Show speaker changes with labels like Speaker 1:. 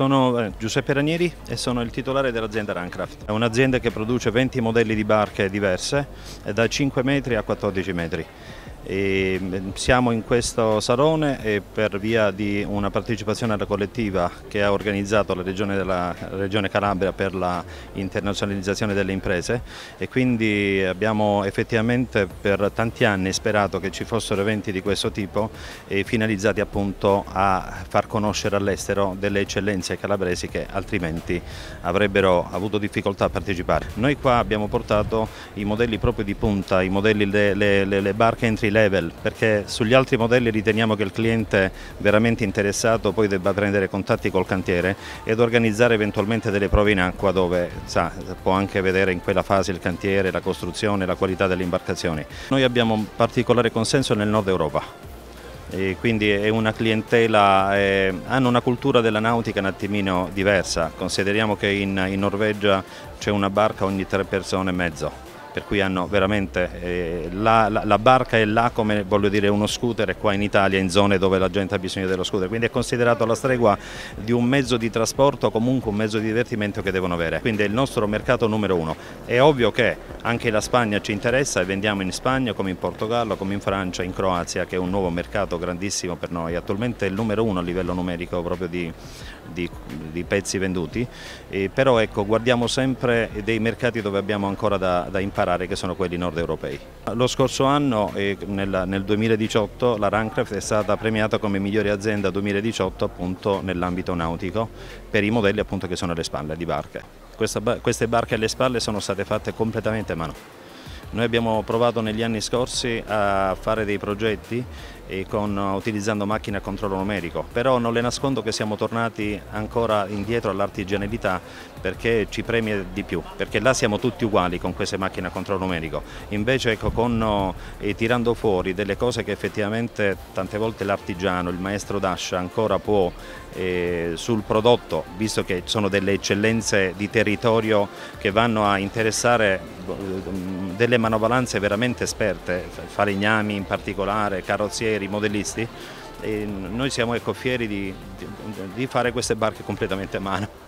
Speaker 1: Sono Giuseppe Ranieri e sono il titolare dell'azienda Runcraft. È un'azienda che produce 20 modelli di barche diverse, da 5 metri a 14 metri. Siamo in questo salone per via di una partecipazione alla collettiva che ha organizzato la Regione Calabria per la internazionalizzazione delle imprese, e quindi abbiamo effettivamente per tanti anni sperato che ci fossero eventi di questo tipo finalizzati appunto a far conoscere all'estero delle eccellenze calabresi che altrimenti avrebbero avuto difficoltà a partecipare. Noi qua abbiamo portato i modelli proprio di punta, i modelli, le barche entry level, perché sugli altri modelli riteniamo che il cliente veramente interessato poi debba prendere contatti col cantiere ed organizzare eventualmente delle prove in acqua dove può anche vedere in quella fase il cantiere, la costruzione, la qualità delle imbarcazioni. Noi abbiamo un particolare consenso nel nord Europa. E quindi è una clientela, hanno una cultura della nautica un attimino diversa. Consideriamo che in Norvegia c'è una barca ogni 3 persone e mezzo, per cui hanno veramente la barca è là come voglio dire uno scooter, e qua in Italia in zone dove la gente ha bisogno dello scooter, quindi è considerato alla stregua di un mezzo di trasporto, comunque un mezzo di divertimento che devono avere, quindi è il nostro mercato numero 1. È ovvio che anche la Spagna ci interessa e vendiamo in Spagna come in Portogallo, come in Francia, in Croazia, che è un nuovo mercato grandissimo per noi, attualmente è il numero 1 a livello numerico proprio di pezzi venduti, però ecco, guardiamo sempre dei mercati dove abbiamo ancora da imparare, che sono quelli nord europei. Lo scorso anno, nel 2018, la Runcraft è stata premiata come migliore azienda 2018 appunto nell'ambito nautico per i modelli appunto che sono alle spalle di barche. Queste barche alle spalle sono state fatte completamente a mano. Noi abbiamo provato negli anni scorsi a fare dei progetti utilizzando macchine a controllo numerico, però non le nascondo che siamo tornati ancora indietro all'artigianalità, perché ci premia di più, perché là siamo tutti uguali con queste macchine a controllo numerico. Invece ecco, tirando fuori delle cose che effettivamente tante volte l'artigiano, il maestro d'ascia ancora può sul prodotto, visto che sono delle eccellenze di territorio che vanno a interessare delle manovalanze veramente esperte, falegnami in particolare, carrozzieri, modellisti, e noi siamo fieri di fare queste barche completamente a mano.